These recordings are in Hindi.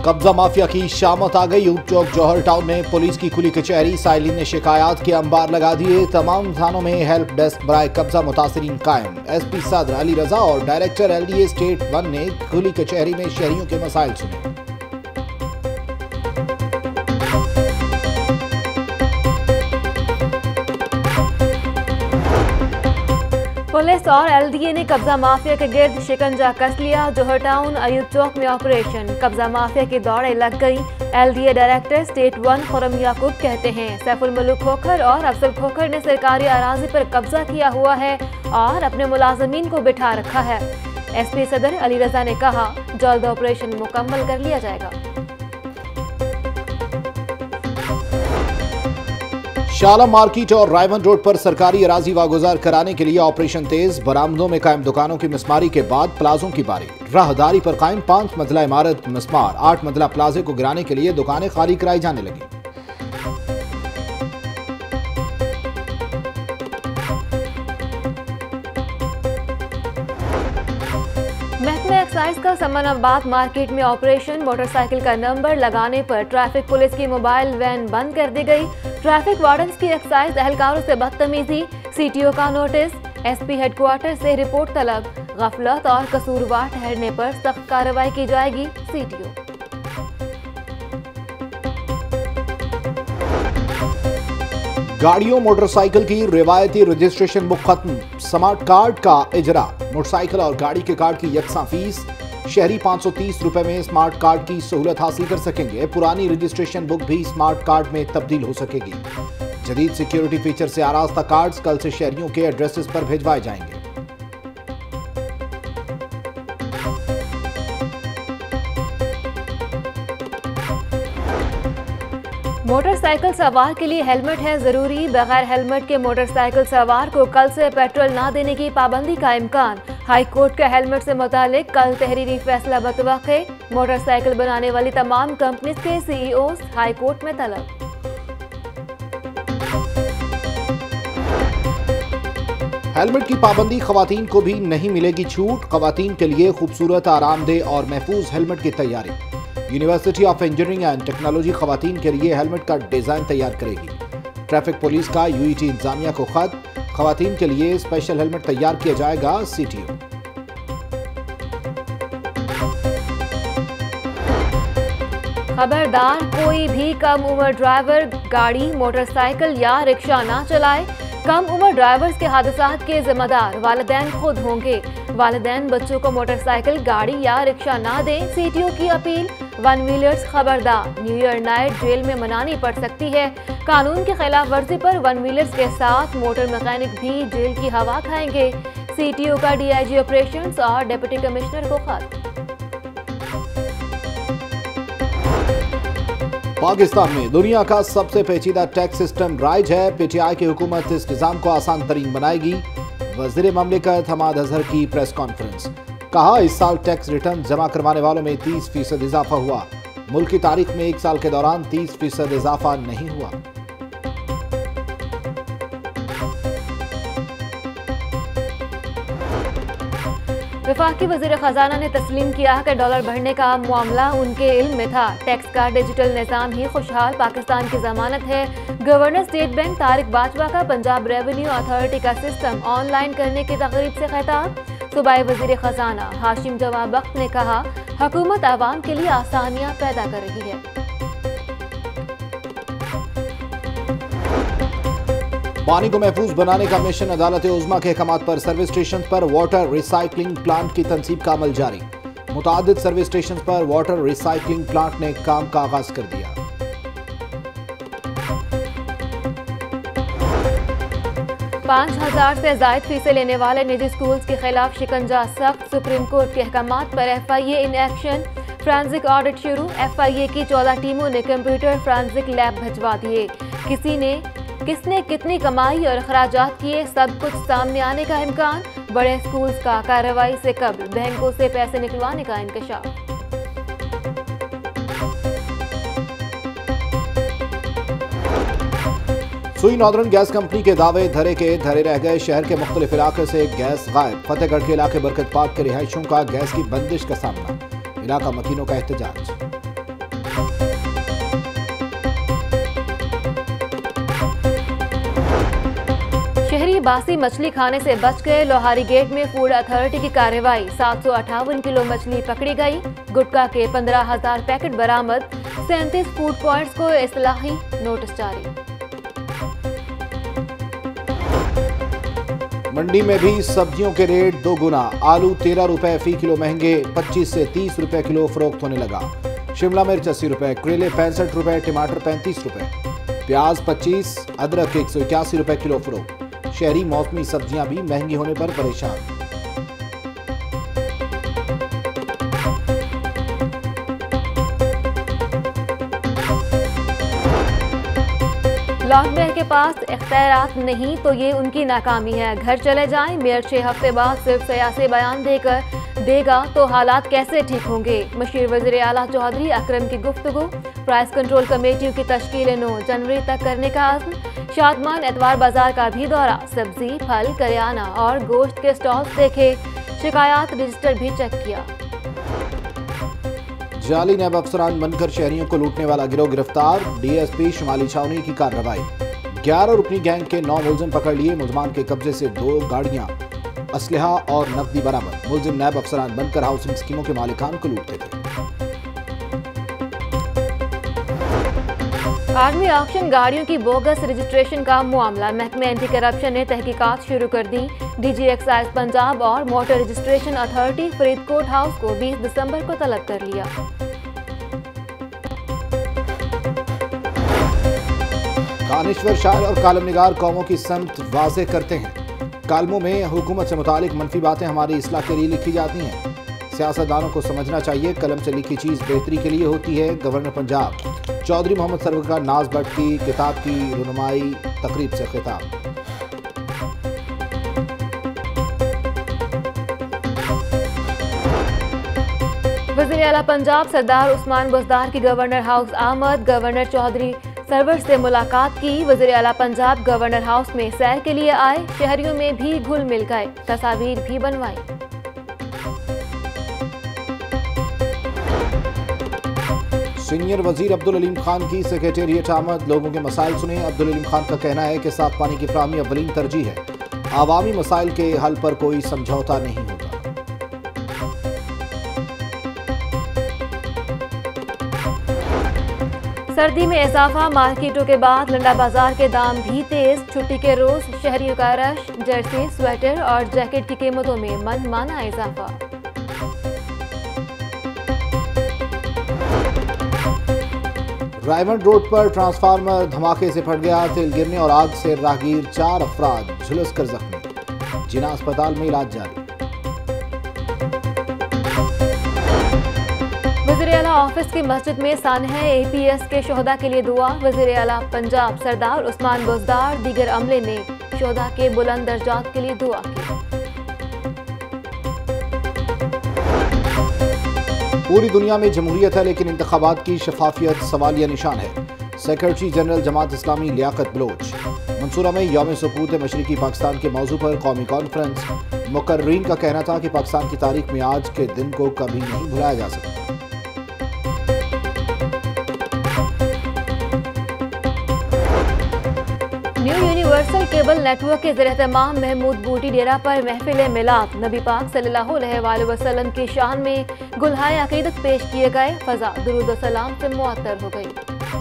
कब्जा माफिया की शामत आ गई। यूप चौक जौहर टाउन में पुलिस की खुली कचहरी। साइलिन ने शिकायत के अंबार लगा दिए। तमाम थानों में हेल्प डेस्क बराए कब्जा मुतासरीन कायम। एसपी सदर अली रजा और डायरेक्टर एलडीए स्टेट 1 ने खुली कचहरी में शहरियों के मसाइल सुने। पुलिस और एलडीए ने कब्जा माफिया के गिर्द शिकंजा कस लिया। जौहर टाउन अयूब चौक में ऑपरेशन। कब्जा माफिया की दौड़े लग गई। LDA director state 1 Khurram Yaqub कहते हैं सैफुल मलूक खोखर और अफजल खोखर ने सरकारी अराजी पर कब्जा किया हुआ है और अपने मुलाजमीन को बिठा रखा है। एसपी सदर अली रजा ने कहा जल्द ऑपरेशन मुकम्मल कर लिया जाएगा। शाला मार्केट और रायवन रोड पर सरकारी अराजी वागुजार कराने के लिए ऑपरेशन तेज। बरामदों में कायम दुकानों की मिसमारी के बाद प्लाजों की बारी। राहदारी पर कायम 5 मंजिला इमारत मिसमार। 8 मंजिला प्लाजे को गिराने के लिए दुकानें खाली कराई जाने लगी। महकमा एक्साइज का समनाबाद मार्केट में ऑपरेशन। मोटरसाइकिल का नंबर लगाने पर ट्रैफिक पुलिस की मोबाइल वैन बंद कर दी गई। ट्रैफिक वार्डन्स की एक्साइज एहलकारों से बदतमीजी। सीटीओ का नोटिस। एसपी हेडक्वार्टर से रिपोर्ट तलब। गफलत और कसूरवार ठहरने पर सख्त कार्रवाई की जाएगी। सीटीओ गाड़ियों मोटरसाइकिल की रिवायती रजिस्ट्रेशन बुक खत्म। स्मार्ट कार्ड का इजरा। मोटरसाइकिल और गाड़ी के कार्ड की यकसा फीस। शहरी 530 रुपए में स्मार्ट कार्ड की सहूलत हासिल कर सकेंगे। पुरानी रजिस्ट्रेशन बुक भी स्मार्ट कार्ड में तब्दील हो सकेगी। जदीद सिक्योरिटी फीचर से आरास्ता कार्ड्स कल से शहरियों के एड्रेसेस पर भिजवाए जाएंगे। मोटरसाइकिल सवार के लिए हेलमेट है जरूरी। बगैर हेलमेट के मोटरसाइकिल सवार को कल से पेट्रोल ना देने की पाबंदी का इम्कान। हाई कोर्ट का हेलमेट से मुतालिक कल तहरीरी फैसला बतवक़्क़े। मोटरसाइकिल बनाने वाली तमाम कंपनीज के सीईओज हाई कोर्ट में तलब। हेलमेट की पाबंदी। खवातीन को भी नहीं मिलेगी छूट। खवातीन के लिए खूबसूरत, आरामदेह और महफूज हेलमेट की तैयारी। University of engineering and technology खवातीन के लिए हेलमेट का डिजाइन तैयार करेगी। ट्रैफिक पुलिस का यूईटी इंतजामिया को खत। खवातीन के लिए स्पेशल हेलमेट तैयार किया जाएगा। सीटीओ खबरदार, कोई भी कम उम्र ड्राइवर गाड़ी, मोटरसाइकिल या रिक्शा ना चलाए। कम उम्र ड्राइवर्स के हादसात के जिम्मेदार वालिदैन खुद होंगे। वालिदैन बच्चों को मोटरसाइकिल, गाड़ी या रिक्शा ना दें। सीटीओ की अपील। 1 व्हीलर्स खबरदार, न्यू ईयर नाइट जेल में मनानी पड़ सकती है। कानून की खिलाफ वर्जी पर 1 व्हीलर्स के साथ मोटर मैकेनिक भी जेल की हवा खाएंगे। सीटीओ का डीआईजी ऑपरेशंस और डिप्टी कमिश्नर को खत। पाकिस्तान में दुनिया का सबसे पेचीदा टैक्स सिस्टम राइज है। पीटीआई की हुकूमत इस निज़ाम को आसान तरीन बनाएगी। वज़ीर ममलिकत हमाद अजहर की प्रेस कॉन्फ्रेंस। कहा इस साल टैक्स रिटर्न जमा करवाने वालों में 30% इजाफा हुआ। मुल्क की तारीख में एक साल के दौरान 30% इजाफा नहीं हुआ। वफाकी वज़ीर ख़जाना ने तस्लीम किया कि डॉलर बढ़ने का मामला उनके इल्म में था। टैक्स का डिजिटल निज़ाम ही खुशहाल पाकिस्तान की जमानत है। Governor State Bank Tariq Bajwa का पंजाब रेवेन्यू अथॉरिटी का सिस्टम ऑनलाइन करने की तकरीब से खिताब। सूबाई वज़ीर ख़जाना हाशिम जवाब बख्त ने कहा हुकूमत आवाम के लिए आसानियाँ पैदा कर रही है। पानी को महफूज बनाने का मिशन। अदालत उज़्मा के अहकामात पर सर्विस स्टेशन पर वाटर रिसाइकलिंग प्लांट की तनसीब का अमल जारी। मुतादिद सर्विस स्टेशन पर वाटर रिसाइकलिंग प्लांट ने काम का आगाज कर दिया। पाँच 5,000 से जायद फीसें लेने वाले निजी स्कूल्स के खिलाफ शिकंजा सख्त। सुप्रीम कोर्ट के अहकामात पर FIA in action. Forensic audit शुरू। FIA की 14 टीमों ने कंप्यूटर फ्रांसिक लैब भिजवा दिए। किसने कितनी कमाई और अखराजात किए, सब कुछ सामने आने का इम्कान। बड़े स्कूल्स का कार्रवाई से कब्ल बैंकों से पैसे निकलवाने का इंकशाफ। सुई नॉर्दर्न गैस कंपनी के दावे धरे के धरे रह गए। शहर के मुख्तलिफ इलाके से गैस गायब। फतेहगढ़ के इलाके बरकत पार्क के रिहायशियों का गैस की बंदिश का सामना। इलाका मकीनों का एहतजाज। शहरी बासी मछली खाने से बच गए। लोहारी गेट में फूड अथॉरिटी की कार्रवाई। 758 किलो मछली पकड़ी गई। गुटखा के 15,000 पैकेट बरामद। 37 फूड पॉइंट्स को इस्लाही नोटिस जारी। मंडी में भी सब्जियों के रेट 2 गुना। आलू 13 रुपए फी किलो महंगे, 25 से 30 रुपए किलो फरोख्त होने लगा। शिमला मिर्च 80 रुपए, करेले 65 रुपए, टमाटर 35 रुपए, प्याज 25, अदरक 181 रुपए किलो फरोख्त। शहरी मौसमी सब्जियां भी महंगी होने पर परेशान। लॉर्ड मेयर के पास इख्तियारात नहीं तो ये उनकी नाकामी है। घर चले जाएं। मेयर 6 हफ्ते बाद सिर्फ सियासी बयान देगा तो हालात कैसे ठीक होंगे। मशीर वज़ीर आला चौधरी अकरम की गुफ्तगू। प्राइस कंट्रोल कमेटियों की तश्कील 9 जनवरी तक करने का आज़्म। शादमान एतवार बाजार का भी दौरा। सब्जी, फल, करियाना और गोश्त के स्टॉल्स देखे। शिकायत रजिस्टर भी चेक किया। जाली नैब अफसरान बनकर शहरियों को लूटने वाला गिरोह गिरफ्तार। डीएसपी शुमाली छावनी की कार्रवाई। 11 रुकनी गैंग के 9 मुलजिम पकड़ लिए। मुलजमान के कब्जे से 2 गाड़ियां, असलहा और नकदी बरामद। मुलजिम नैब अफसरान बनकर हाउसिंग स्कीमों के मालिकान को लूटते थे। आर्मी ऑक्शन गाड़ियों की बोगस रजिस्ट्रेशन का मामला। महकमे एंटी करप्शन ने तहकीकात शुरू कर दी। डीजी एक्साइज पंजाब और motor registration authority Faridkot house को 20 दिसंबर को तलब कर लिया। दानिश्वर शायर और कालम निगार कौमों की समत वाज़ेह करते हैं। कालमों में हुकूमत से मुतालिक मनफी बातें हमारी इस्लाह के लिए लिखी जाती हैं। सियासतदानों को समझना चाहिए कलम से लिखी चीज़ बेहतरी के लिए होती है। गवर्नर पंजाब चौधरी मोहम्मद सरवर का नाज भट्ट की किताब की रुनुमाई तकरीब से खिताब। वज़ीर आला पंजाब सरदार उस्मान बुज़दार की गवर्नर हाउस आमद। गवर्नर चौधरी सरवर से मुलाकात की। वज़ीर आला पंजाब गवर्नर हाउस में सैर के लिए आए। शहरियों में भी घुल मिल गए। तस्वीर भी बनवाई। सीनियर वजीर अब्दुल अलीम खान की सेक्रेटेरिएट आमद। लोगों के मसाइल सुने। अब्दुल अलीम खान का कहना है कि साफ पानी की फराहमी अव्वलीन तरजीह है। आवामी मसाइल के हल पर कोई समझौता नहीं होगा। सर्दी में इजाफा। मार्केटों के बाद लंडा बाजार के दाम भी तेज। छुट्टी के रोज शहरियों का रश। जर्सी, स्वेटर और जैकेट की कीमतों में मनमाना इजाफा। रायमंड रोड पर ट्रांसफार्मर धमाके से फट गया। तेल गिरने और आग से राहगीर 4 अफराद झुलसकर जख्मी। जिना अस्पताल में इलाज जारी। वज़ीर आला ऑफिस की मस्जिद में सानह APS के शोहदा के लिए दुआ। वज़ीर आला पंजाब सरदार उस्मान बुज़दार दीगर अमले ने शोहदा के बुलंद दर्जात के लिए दुआ की। पूरी दुनिया में जमहूरियत है लेकिन इंतखाबात की शफाफियत सवालिया निशान है। Secretary general Jamaat Islami Liaquat Baloch. मंसूरा में यौम सुकूत मशरिकी पाकिस्तान के मौजू पर कौमी कॉन्फ्रेंस। मुकर्रीन का कहना था कि पाकिस्तान की तारीख में आज के दिन को कभी नहीं भुलाया जा सकता। न्यू यूनिवर्सल केबल नेटवर्क के ज़ेर-ए-तमाम महमूद बूटी डेरा पर महफिल मिलाद। नबी पाक सल्लल्लाहु अलैहि वसल्लम की शान में गुलहाए अकीदत पेश किए गए। फजा दुरूद व सलाम से मुअत्तर हो गई।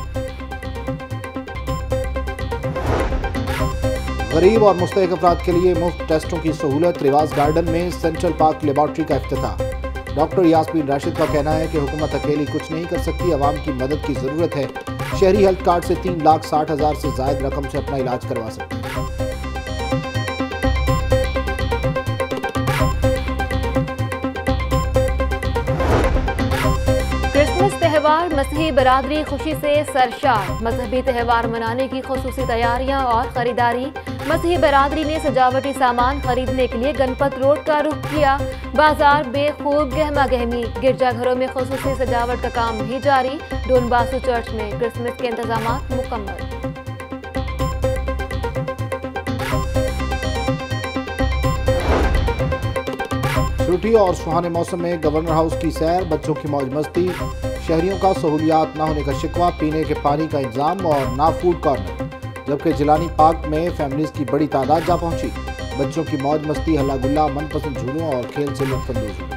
गरीब और मुस्तहक अफराद के लिए मुफ्त टेस्टों की सहूलत। रिवाज गार्डन में सेंट्रल पार्क लेबॉर्ट्री का इफ्तिताह। डॉक्टर यास्मीन राशिद का कहना है कि हुकूमत अकेली कुछ नहीं कर सकती, आवाम की मदद की जरूरत है। शहरी हेल्थ कार्ड से 3,60,000 से जायद रकम से अपना इलाज करवा सकते हैं। क्रिसमस त्यौहार मसीही बरादरी खुशी से सरशार। मजहबी त्यौहार मनाने की खुसूसी तैयारियां और खरीदारी। मसीही बरादरी ने सजावटी सामान खरीदने के लिए गणपत रोड का रुख किया। बाजार बेखूब गहमा गहमी। गिरजाघरों में खुसूसी सजावट का काम भी जारी। डोन बासु चर्च में क्रिसमस के इंतजाम मुकम्मल। ट्रुटी और सुहाने मौसम में गवर्नर हाउस की सैर, बच्चों की मौज मस्ती, शहरियों का सहूलियात न होने का शिकवा, पीने के पानी का इंतजाम और ना फूड कॉर्नर। जबकि जिलानी पार्क में फैमिलीज की बड़ी तादाद जा पहुंची। बच्चों की मौज मस्ती, हल्ला गुल्ला, मनपसंद झूलों और खेल से लुत्फानंदोज हुए।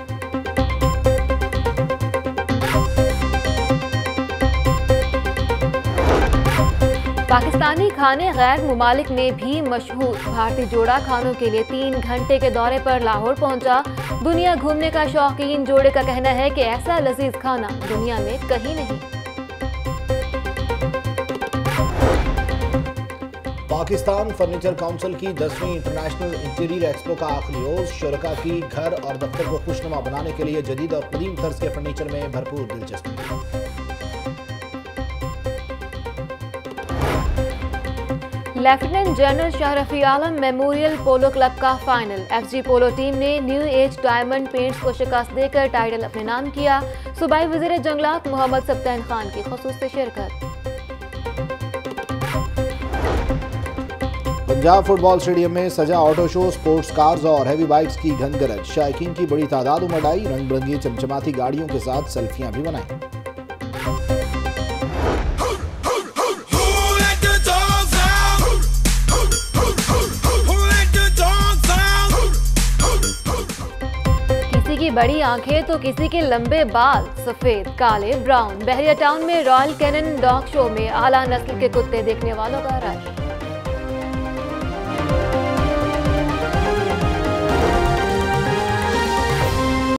पाकिस्तानी खाने गैर मुमालिक में भी मशहूर। भारतीय जोड़ा खानों के लिए 3 घंटे के दौरे पर लाहौर पहुंचा। दुनिया घूमने का शौकीन जोड़े का कहना है कि ऐसा लजीज खाना दुनिया में कहीं नहीं। पाकिस्तान फर्नीचर काउंसिल की 10वीं इंटरनेशनल इंटीरियर एक्सपो का आखिरी रोज। शुरका की घर और दफ्तर को खुशनुमा बनाने के लिए जदीद और कदीम तर्ज के फर्नीचर में भरपूर दिलचस्पी। Lieutenant general Shah Rafi Alam memorial polo club का फाइनल। एफजी पोलो टीम ने न्यू एज डायमंड पेंट्स को शिकस्त देकर टाइटल अपने नाम किया। सूबाई वज़ीर जंगलात मोहम्मद सब्तैन खान की खुसूसी शिरकत। पंजाब फुटबॉल स्टेडियम में सजा ऑटो शो, स्पोर्ट्स कार्स और हैवी बाइक्स की घनगरज। शायकीन की बड़ी तादाद उमड़ आई। रंग बिरंगी चमचमाती गाड़ियों के साथ सेल्फियां भी बनाई। किसी की बड़ी आंखें तो किसी के लंबे बाल, सफेद, काले, ब्राउन। बहरिया टाउन में रॉयल कैनन डॉग शो में आला नस्ल के कुत्ते देखने वालों का रश।